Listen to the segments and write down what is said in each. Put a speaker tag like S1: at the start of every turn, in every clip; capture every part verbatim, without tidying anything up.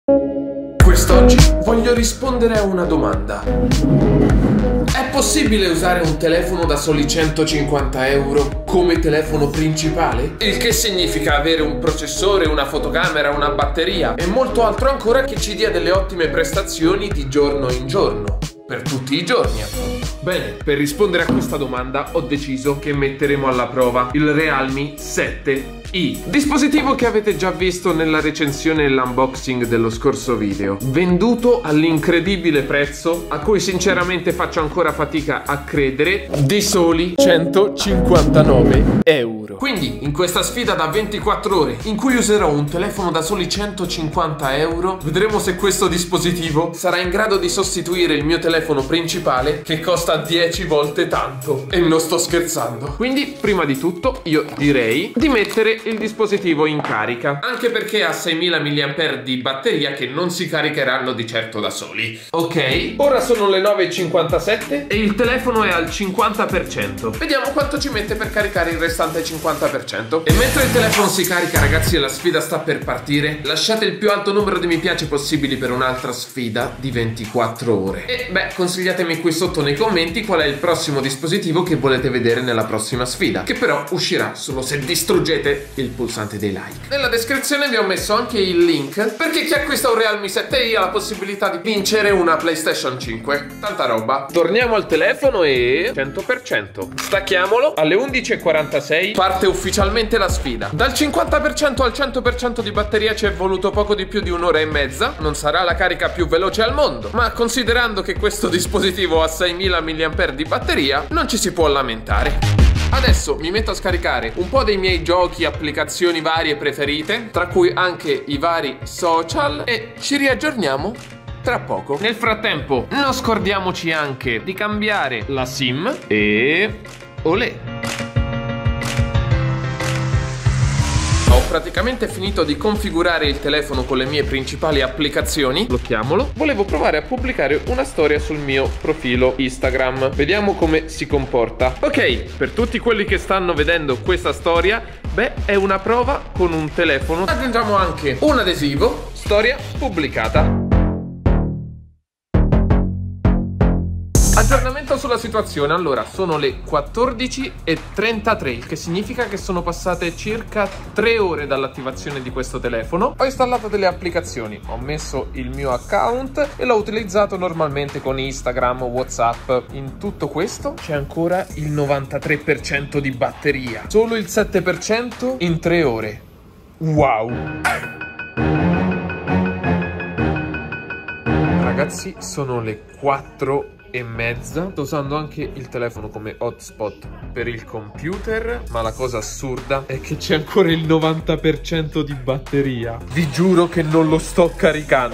S1: Quest'oggi voglio rispondere a una domanda. È possibile usare un telefono da soli centocinquanta euro come telefono principale? Il che significa avere un processore, una fotocamera, una batteria e molto altro ancora che ci dia delle ottime prestazioni di giorno in giorno. Per tutti i giorni, appunto. Bene, per rispondere a questa domanda ho deciso che metteremo alla prova il Realme sette i, dispositivo che avete già visto nella recensione e l'unboxing dello scorso video, venduto all'incredibile prezzo a cui sinceramente faccio ancora fatica a credere, di soli centocinquantanove euro. Quindi in questa sfida da ventiquattro ore in cui userò un telefono da soli centocinquanta euro, vedremo se questo dispositivo sarà in grado di sostituire il mio telefono principale che costa dieci volte tanto, e non sto scherzando. Quindi prima di tutto io direi di mettere il dispositivo in carica, anche perché ha seimila milliamperi di batteria che non si caricheranno di certo da soli. Ok, ora sono le nove e cinquantasette e il telefono è al cinquanta per cento. Vediamo quanto ci mette per caricare il restante cinquanta per cento. E mentre il telefono si carica, ragazzi, e la sfida sta per partire, lasciate il più alto numero di mi piace possibili per un'altra sfida di ventiquattro ore. E beh, consigliatemi qui sotto nei commenti qual è il prossimo dispositivo che volete vedere nella prossima sfida, che però uscirà solo se distruggete il pulsante dei like. Nella descrizione vi ho messo anche il link perché chi acquista un Realme sette i ha la possibilità di vincere una PlayStation cinque. Tanta roba. Torniamo al telefono e cento per cento. Stacchiamolo. Alle undici e quarantasei parte ufficialmente la sfida. Dal cinquanta per cento al cento per cento di batteria ci è voluto poco di più di un'ora e mezza. Non sarà la carica più veloce al mondo, ma considerando che questo dispositivo ha seimila milliamperi di batteria, non ci si può lamentare. Adesso mi metto a scaricare un po' dei miei giochi, applicazioni varie preferite, tra cui anche i vari social, e ci riaggiorniamo tra poco. Nel frattempo non scordiamoci anche di cambiare la SIM e... olè! Ho praticamente finito di configurare il telefono con le mie principali applicazioni. Blocchiamolo. Volevo provare a pubblicare una storia sul mio profilo Instagram. Vediamo come si comporta. Ok, per tutti quelli che stanno vedendo questa storia, beh, è una prova con un telefono. Aggiungiamo anche un adesivo. Storia pubblicata. Aggiornamento sulla situazione. Allora, sono le quattordici e trentatré, il che significa che sono passate circa tre ore dall'attivazione di questo telefono. Ho installato delle applicazioni, ho messo il mio account e l'ho utilizzato normalmente con Instagram, WhatsApp. In tutto questo c'è ancora il novantatré per cento di batteria, solo il sette per cento in tre ore. Wow! Ragazzi, sono le quattro e mezza. Sto usando anche il telefono come hotspot per il computer, ma la cosa assurda è che c'è ancora il novanta per cento di batteria. Vi giuro che non lo sto caricando.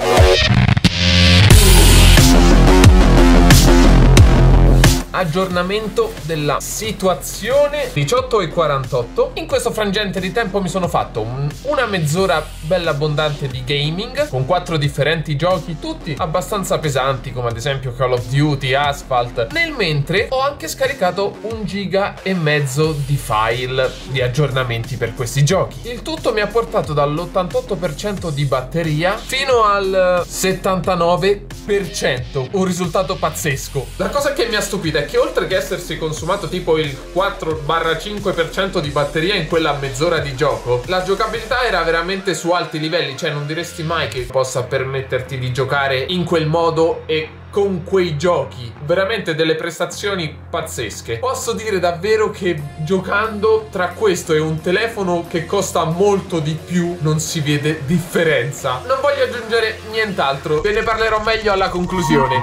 S1: Aggiornamento della situazione. Diciotto e quarantotto. In questo frangente di tempo mi sono fatto un, una mezz'ora bella abbondante di gaming con quattro differenti giochi, tutti abbastanza pesanti, come ad esempio Call of Duty, Asphalt. Nel mentre ho anche scaricato un giga e mezzo di file di aggiornamenti per questi giochi. Il tutto mi ha portato dall'ottantotto per cento di batteria fino al settantanove per cento. Un risultato pazzesco. La cosa che mi ha stupito è che oltre che essersi consumato tipo il quattro cinque per cento di batteria in quella mezz'ora di gioco, la giocabilità era veramente su alti livelli. Cioè non diresti mai che possa permetterti di giocare in quel modo e con quei giochi. Veramente delle prestazioni pazzesche. Posso dire davvero che giocando tra questo e un telefono che costa molto di più non si vede differenza. Non voglio aggiungere nient'altro, ve ne parlerò meglio alla conclusione.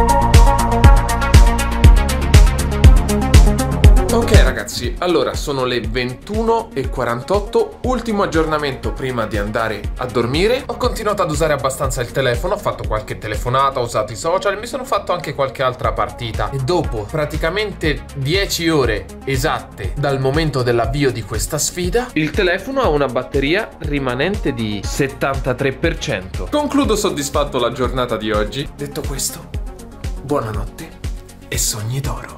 S1: Ok ragazzi, allora sono le ventuno e quarantotto, ultimo aggiornamento prima di andare a dormire. Ho continuato ad usare abbastanza il telefono, ho fatto qualche telefonata, ho usato i social, mi sono fatto anche qualche altra partita. E dopo praticamente dieci ore esatte dal momento dell'avvio di questa sfida, il telefono ha una batteria rimanente di settantatré per cento. Concludo soddisfatto la giornata di oggi. Detto questo, buonanotte e sogni d'oro.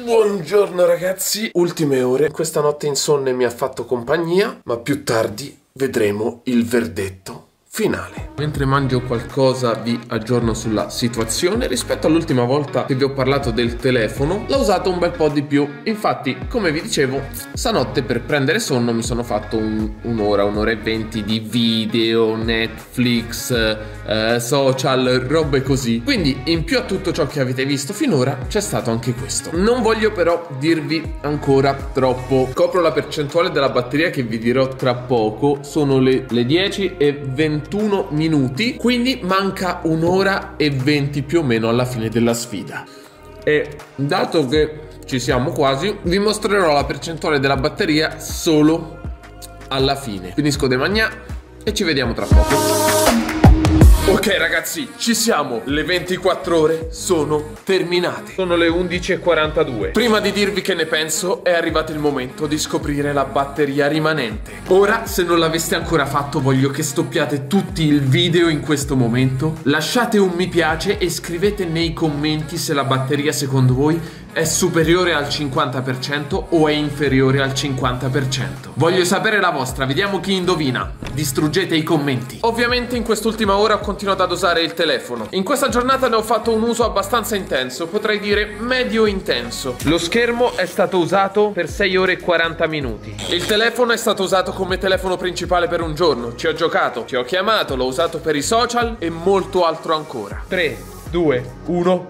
S1: Buongiorno ragazzi, ultime ore, questa notte insonne mi ha fatto compagnia, ma più tardi vedremo il verdetto finale. Mentre mangio qualcosa vi aggiorno sulla situazione. Rispetto all'ultima volta che vi ho parlato del telefono, l'ho usato un bel po' di più. Infatti, come vi dicevo, stanotte per prendere sonno mi sono fatto un, un'ora, un'ora e venti di video, Netflix, eh, social, robe così. Quindi in più a tutto ciò che avete visto finora c'è stato anche questo. Non voglio però dirvi ancora troppo. Copro la percentuale della batteria che vi dirò tra poco. Sono le, le dieci e ventuno minuti, quindi manca un'ora e venti più o meno alla fine della sfida. E dato che ci siamo quasi, vi mostrerò la percentuale della batteria solo alla fine. Finisco de magnà e ci vediamo tra poco. Ok ragazzi, ci siamo, le ventiquattro ore sono terminate. Sono le undici e quarantadue. Prima di dirvi che ne penso, è arrivato il momento di scoprire la batteria rimanente. Ora, se non l'aveste ancora fatto, voglio che stoppiate tutti il video in questo momento, lasciate un mi piace e scrivete nei commenti se la batteria secondo voi è superiore al cinquanta per cento o è inferiore al cinquanta per cento. Voglio sapere la vostra, vediamo chi indovina. Distruggete i commenti. Ovviamente in quest'ultima ora ho continuato ad usare il telefono. In questa giornata ne ho fatto un uso abbastanza intenso, potrei dire medio intenso. Lo schermo è stato usato per sei ore e quaranta minuti. Il telefono è stato usato come telefono principale per un giorno. Ci ho giocato, ci ho chiamato, l'ho usato per i social e molto altro ancora. tre, due, uno...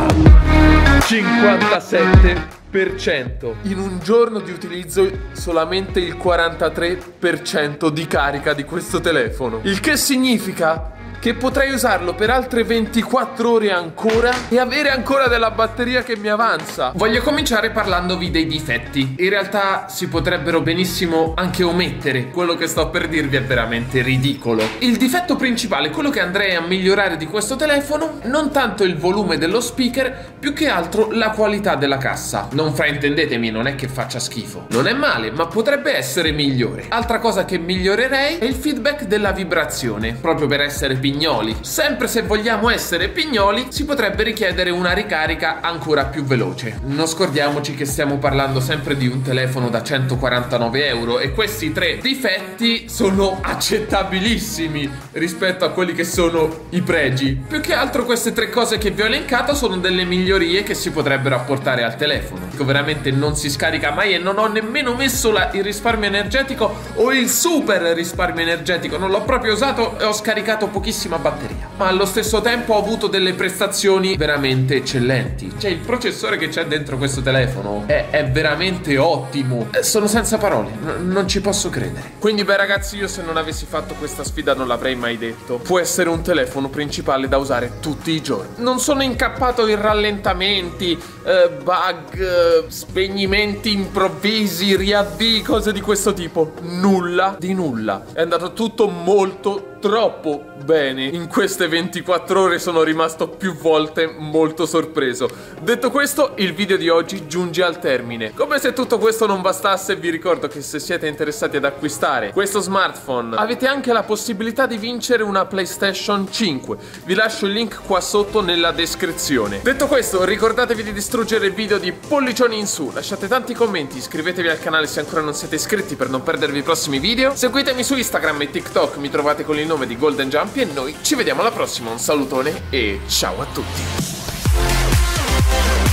S1: cinquantasette per cento. In un giorno di utilizzo solamente il quarantatré per cento di carica di questo telefono. Il che significa che potrei usarlo per altre ventiquattro ore ancora e avere ancora della batteria che mi avanza. Voglio cominciare parlandovi dei difetti. In realtà si potrebbero benissimo anche omettere. Quello che sto per dirvi è veramente ridicolo. Il difetto principale, quello che andrei a migliorare di questo telefono, non tanto il volume dello speaker, più che altro la qualità della cassa. Non fraintendetemi, non è che faccia schifo. Non è male, ma potrebbe essere migliore. Altra cosa che migliorerei è il feedback della vibrazione, proprio per essere più pignoli. Sempre se vogliamo essere pignoli, si potrebbe richiedere una ricarica ancora più veloce. Non scordiamoci che stiamo parlando sempre di un telefono da centoquarantanove euro e questi tre difetti sono accettabilissimi rispetto a quelli che sono i pregi. Più che altro queste tre cose che vi ho elencato sono delle migliorie che si potrebbero apportare al telefono. Veramente non si scarica mai e non ho nemmeno messo la, il risparmio energetico o il super risparmio energetico. Non l'ho proprio usato e ho scaricato pochissimo batteria, ma allo stesso tempo ho avuto delle prestazioni veramente eccellenti. Cioè il processore che c'è dentro questo telefono è, è veramente ottimo. Sono senza parole, n- non ci posso credere. Quindi beh ragazzi, io se non avessi fatto questa sfida non l'avrei mai detto. Può essere un telefono principale da usare tutti i giorni. Non sono incappato in rallentamenti, eh, bug, eh, spegnimenti improvvisi, riavvii, cose di questo tipo. Nulla di nulla. È andato tutto molto troppo bene. In queste ventiquattro ore sono rimasto più volte molto sorpreso. Detto questo, il video di oggi giunge al termine. Come se tutto questo non bastasse, vi ricordo che se siete interessati ad acquistare questo smartphone avete anche la possibilità di vincere una PlayStation cinque. Vi lascio il link qua sotto nella descrizione. Detto questo, ricordatevi di distruggere il video di pollicioni in su, lasciate tanti commenti, iscrivetevi al canale se ancora non siete iscritti per non perdervi i prossimi video, seguitemi su Instagram e TikTok, mi trovate con il nome di Golden Jumpy e noi ci vediamo alla prossima. Un salutone e ciao a tutti.